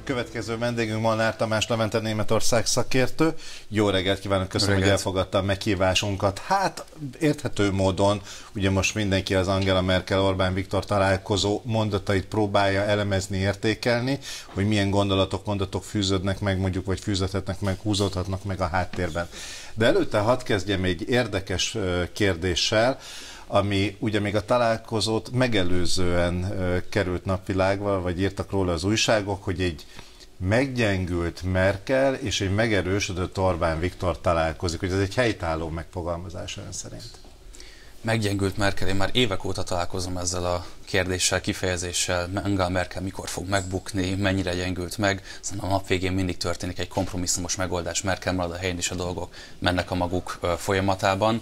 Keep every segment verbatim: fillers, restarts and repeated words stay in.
Következő vendégünk Molnár Tamás Levente, Németország szakértő. Jó reggelt kívánok, köszönöm, reggelt. hogy elfogadta a meghívásunkat. Hát érthető módon, ugye most mindenki az Angela Merkel-Orbán Viktor találkozó mondatait próbálja elemezni, értékelni, hogy milyen gondolatok, mondatok fűződnek meg, mondjuk, vagy fűződhetnek meg, húzódhatnak meg a háttérben. De előtte hadd kezdjem egy érdekes kérdéssel, ami ugye még a találkozót megelőzően került napvilágba, vagy írtak róla az újságok, hogy egy meggyengült Merkel és egy megerősödött Orbán Viktor találkozik, hogy ez egy helytálló megfogalmazás ön szerint. Meggyengült Merkel, én már évek óta találkozom ezzel a kérdéssel, kifejezéssel, Angela Merkel mikor fog megbukni, mennyire gyengült meg, aztán a nap végén mindig történik egy kompromisszumos megoldás, Merkel marad a helyén, és a dolgok mennek a maguk folyamatában.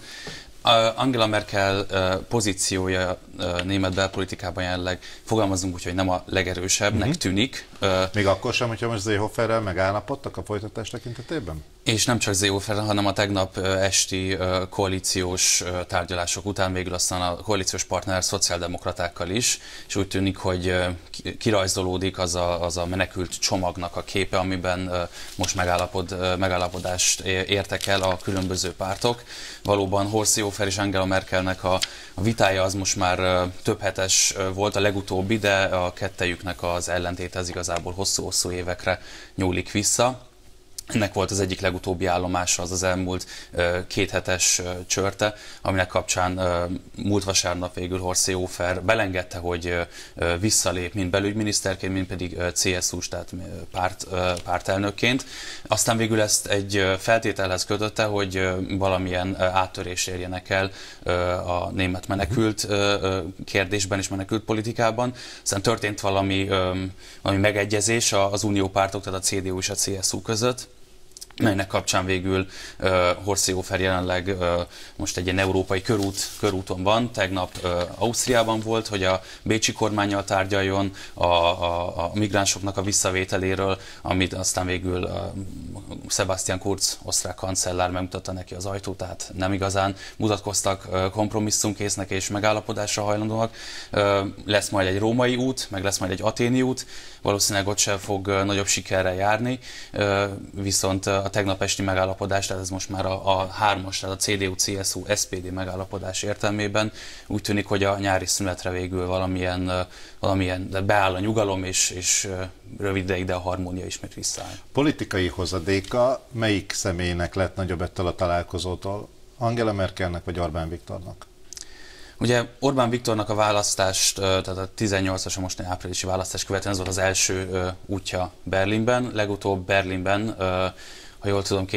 Angela Merkel pozíciója német belpolitikában jelenleg, fogalmazunk úgy, hogy nem a legerősebbnek uh-huh. tűnik. Még akkor sem, hogyha most Seehoferrel megállapodtak a folytatás tekintetében? És nem csak Seehoferrel, hanem a tegnap esti koalíciós tárgyalások után végül aztán a koalíciós partner szociáldemokratákkal is, és úgy tűnik, hogy kirajzolódik az a, az a menekült csomagnak a képe, amiben most megállapod, megállapodást értek el a különböző pártok. Valóban Horst Seehofer és Angela Merkelnek a, a vitája az most már több hetes volt, a legutóbbi, de a kettejüknek az ellentéte az igazából hosszú-hosszú évekre nyúlik vissza. Ennek volt az egyik legutóbbi állomása az az elmúlt uh, kéthetes uh, csörte, aminek kapcsán uh, múlt vasárnap végül Horst Seehofer belengedte, hogy uh, visszalép mind belügyminiszterként, mind pedig uh, cé es u-s, tehát uh, párt, uh, pártelnökként. Aztán végül ezt egy uh, feltételhez kötötte, hogy uh, valamilyen uh, áttörés érjenek el uh, a német menekült uh, kérdésben és menekült politikában. Aztán történt valami, um, valami megegyezés az uniópártok, tehát a cé dé u és a cé es u között, melynek kapcsán végül uh, Horst Seehofer jelenleg uh, most egy ilyen európai körút, körúton van. Tegnap uh, Ausztriában volt, hogy a bécsi kormánnyal tárgyaljon a, a, a migránsoknak a visszavételéről, amit aztán végül uh, Sebastian Kurz, osztrák kancellár megmutatta neki az ajtót, tehát nem igazán mutatkoztak uh, kompromisszumkésznek és megállapodásra hajlandóak. Uh, lesz majd egy római út, meg lesz majd egy athéni út, valószínűleg ott sem fog uh, nagyobb sikerrel járni, uh, viszont uh, a tegnap esti megállapodás, tehát ez most már a, a hármas, tehát a cé dé u, cé es u, es pé dé megállapodás értelmében úgy tűnik, hogy a nyári szünetre végül valamilyen, valamilyen de beáll a nyugalom, és, és rövid ideig, de a harmónia ismét visszaáll. Politikai hozadéka melyik személynek lett nagyobb ettől a találkozótól? Angela Merkelnek vagy Orbán Viktornak? Ugye Orbán Viktornak a választást, tehát a tizennyolcas, a mostani áprilisi választást követően ez volt az első útja Berlinben, legutóbb Berlinben, ha jól tudom,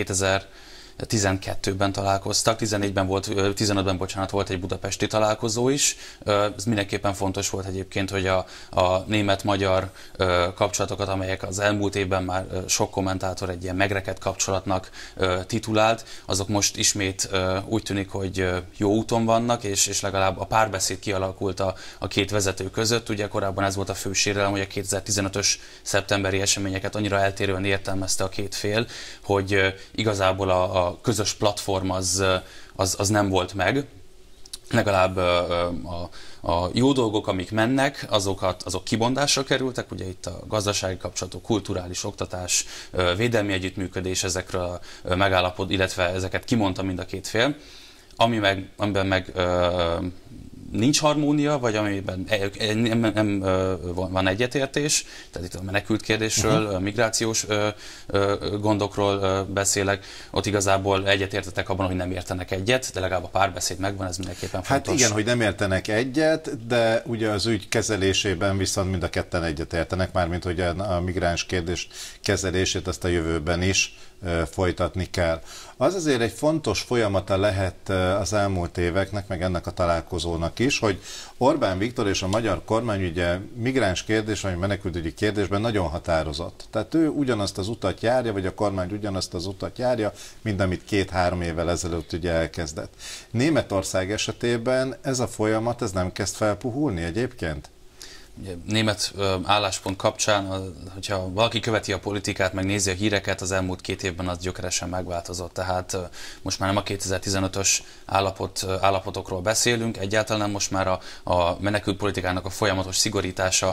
kétezer-tizenkettőben találkoztak, tizennégyben volt, tizenötben bocsánat, volt egy budapesti találkozó is. Ez mindenképpen fontos volt egyébként, hogy a, a német-magyar kapcsolatokat, amelyek az elmúlt évben már sok kommentátor egy ilyen megrekedt kapcsolatnak titulált, azok most ismét úgy tűnik, hogy jó úton vannak, és, és legalább a párbeszéd kialakult a, a két vezető között. Ugye korábban ez volt a fő sérelem, hogy a kétezer-tizenötös szeptemberi eseményeket annyira eltérően értelmezte a két fél, hogy igazából a, a közös platform az, az, az nem volt meg. Legalább a, a jó dolgok, amik mennek, azokat, azok kibondásra kerültek, ugye itt a gazdasági kapcsolatok, kulturális oktatás, védelmi együttműködés, ezekről megállapod, illetve ezeket kimondta mind a két fél. Ami meg, amiben meg nincs harmónia, vagy amiben nem, nem van egyetértés, tehát itt a menekült kérdésről, uh-huh. migrációs gondokról beszélek, ott igazából egyetértetek abban, hogy nem értenek egyet, de legalább a párbeszéd megvan, ez mindenképpen fontos. Hát igen, hogy nem értenek egyet, de ugye az ügy kezelésében viszont mind a ketten egyetértenek, mármint hogy a migráns kérdés kezelését ezt a jövőben is folytatni kell. Az azért egy fontos folyamata lehet az elmúlt éveknek, meg ennek a találkozónak is, hogy Orbán Viktor és a magyar kormány ugye migráns kérdés, vagy menekültügyi kérdésben nagyon határozott. Tehát ő ugyanazt az utat járja, vagy a kormány ugyanazt az utat járja, mint amit két-három évvel ezelőtt ugye elkezdett. Németország esetében ez a folyamat, ez nem kezd felpuhulni egyébként? német álláspont kapcsán, hogyha valaki követi a politikát, meg nézi a híreket, az elmúlt két évben az gyökeresen megváltozott. Tehát most már nem a kétezer-tizenötös állapot, állapotokról beszélünk, egyáltalán most már a, a menekültpolitikának a folyamatos szigorítása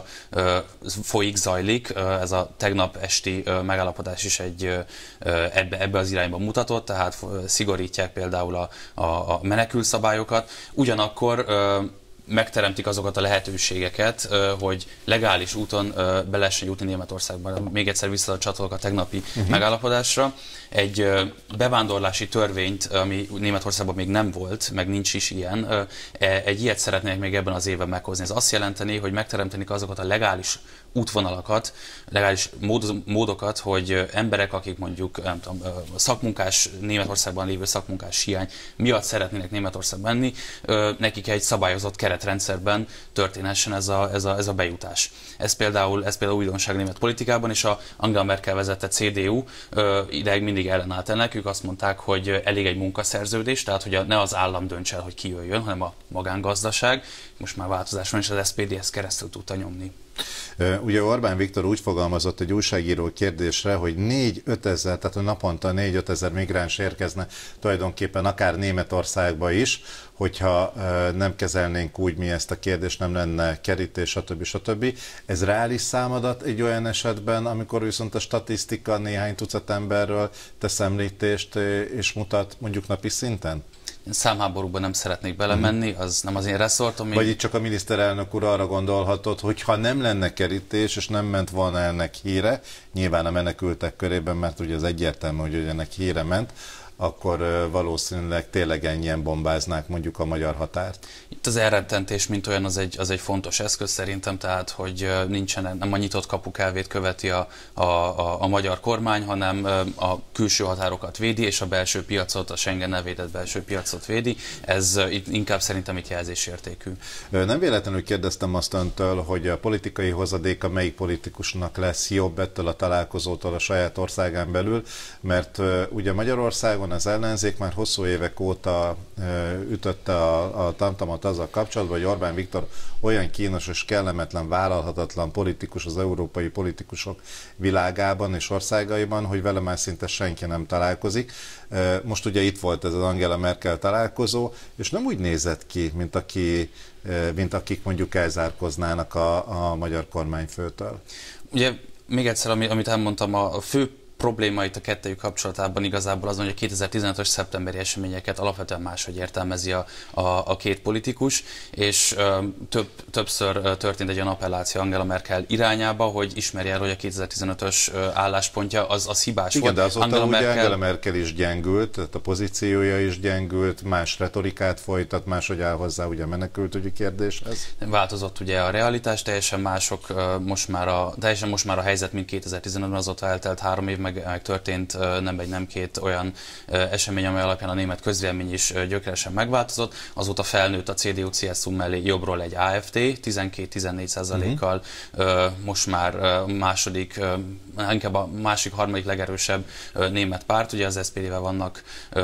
folyik, zajlik. Ez a tegnap esti megállapodás is egy ebbe, ebbe az irányba mutatott, tehát szigorítják például a, a, a menekültszabályokat. Ugyanakkor megteremtik azokat a lehetőségeket, hogy legális úton be lehessen jutni Németországban. Még egyszer visszacsatolok a tegnapi uh-huh. megállapodásra. Egy bevándorlási törvényt, ami Németországban még nem volt, meg nincs is ilyen, egy ilyet szeretnék még ebben az évben meghozni. Ez azt jelenteni, hogy megteremtenik azokat a legális útvonalakat, legális módokat, hogy emberek, akik mondjuk nem tudom, szakmunkás, Németországban lévő szakmunkás hiány miatt szeretnének Németországba menni, nekik egy szabályozott keretrendszerben történhessen ez a, ez a, ez a bejutás. Ez például, ez például újdonság német politikában, és a Angela Merkel vezette cé dé u ideig mindig ellenállt ennek. Ők azt mondták, hogy elég egy munkaszerződés, tehát hogy ne az állam dönts el, hogy ki jöjjön, hanem a magángazdaság. Most már változás van, és az es pé dé ezt keresztül tudta nyomni. Ugye Orbán Viktor úgy fogalmazott egy újságíró kérdésre, hogy négy-öt ezer, tehát hogy naponta négy-öt ezer migráns érkezne tulajdonképpen akár Németországba is, hogyha nem kezelnénk úgy mi ezt a kérdést, nem lenne kerítés, stb. stb. Ez reális számadat egy olyan esetben, amikor viszont a statisztika néhány tucat emberről tesz említést és mutat mondjuk napi szinten? Számháborúban nem szeretnék belemenni, az nem az én reszortom. Vagy itt csak a miniszterelnök úr arra gondolhatott, hogy ha nem lenne kerítés, és nem ment volna ennek híre, nyilván a menekültek körében, mert ugye az egyértelmű, hogy ennek híre ment, akkor valószínűleg tényleg ennyien bombáznák mondjuk a magyar határt. Itt az elrettentés, mint olyan, az egy, az egy fontos eszköz szerintem, tehát hogy nincsen, nem a nyitott kapuk elvét követi a, a, a, a magyar kormány, hanem a külső határokat védi, és a belső piacot, a Schengen védett belső piacot védi. Ez itt inkább szerintem itt jelzésértékű. Nem véletlenül kérdeztem azt öntől, hogy a politikai hozadéka melyik politikusnak lesz jobb ettől a találkozótól a saját országán belül, mert ugye Magyarországon az ellenzék már hosszú évek óta ütötte a, a tamtamot azzal kapcsolatban, hogy Orbán Viktor olyan kínos és kellemetlen, vállalhatatlan politikus az európai politikusok világában és országaiban, hogy vele már szinte senki nem találkozik. Most ugye itt volt ez az Angela Merkel találkozó, és nem úgy nézett ki, mint, aki, mint akik mondjuk elzárkoznának a, a magyar kormányfőtől. Ugye még egyszer, amit elmondtam, a fő probléma itt a kettőjük kapcsolatában igazából az, hogy a kétezer-tizenötös szeptemberi eseményeket alapvetően máshogy értelmezi a, a, a két politikus, és ö, több, többször történt egy olyan appelláció Angela Merkel irányába, hogy ismerje el, hogy a kétezer-tizenötös álláspontja az, az hibás Igen, volt. De azóta Angela Merkel... Angela Merkel is gyengült, tehát a pozíciója is gyengült, más retorikát folytat, máshogy áll hozzá ugye a menekültügyi kérdéshez. Változott ugye a realitás, teljesen mások most már a, teljesen most már a helyzet, mint kétezer-tizenötben, azóta eltelt három év, meg, meg történt nem egy, nem két olyan esemény, amely alapján a német közvélemény is gyökeresen megváltozott. Azóta felnőtt a cé dé u cé es u mellé jobbról egy á ef té, tizenkét-tizennégy százalékkal, uh-huh. most már második, inkább a másik, harmadik legerősebb német párt, ugye az es pé dé-vel vannak,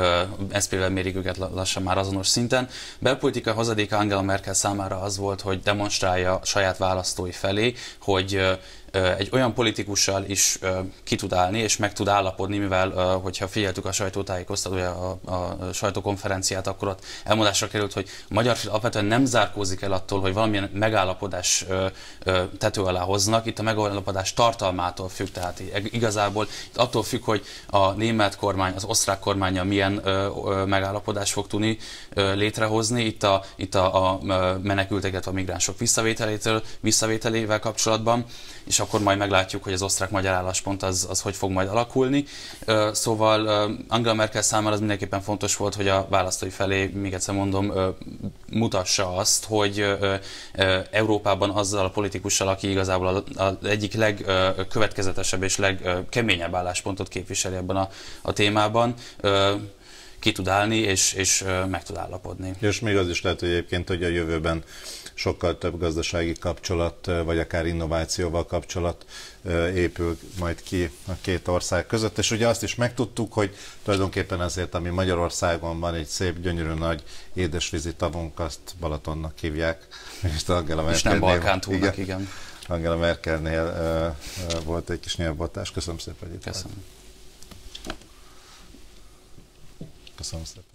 es pé dé-vel mérik őket lassan már azonos szinten. Belpolitikai hozadéka Angela Merkel számára az volt, hogy demonstrálja saját választói felé, hogy egy olyan politikussal is ki tud állni, és meg tud állapodni, mivel, hogyha figyeltük a sajtótájékoztatója, a, a sajtókonferenciát, akkor ott elmondásra került, hogy a magyar fél alapvetően nem zárkózik el attól, hogy valamilyen megállapodás tető alá hoznak. Itt a megállapodás tartalmától függ, tehát igazából itt attól függ, hogy a német kormány, az osztrák kormánya milyen megállapodást fog tudni létrehozni. Itt a, itt a, a menekültek, illetve a migránsok visszavételétől, visszavételével kapcsolatban, és akkor majd meglátjuk, hogy az osztrák-magyar álláspont az, az hogy fog majd alakulni. Szóval Angela Merkel számára az mindenképpen fontos volt, hogy a választói felé, még egyszer mondom, mutassa azt, hogy Európában azzal a politikussal, aki igazából az egyik legkövetkezetesebb és legkeményebb álláspontot képviseli ebben a, a témában, ki tud állni, és, és meg tud állapodni. És még az is lehet, hogy egyébként, hogy a jövőben sokkal több gazdasági kapcsolat, vagy akár innovációval kapcsolat épül majd ki a két ország között. És ugye azt is megtudtuk, hogy tulajdonképpen azért, ami Magyarországon van, egy szép, gyönyörű nagy édesvízi tavunk, azt Balatonnak hívják. És, Angela és nem Balkántúlnak, igen. igen. Angela Merkelnél uh, uh, volt egy kis nyelvbontás. Köszönöm szépen, hogy itt Köszönöm. Köszönöm szépen.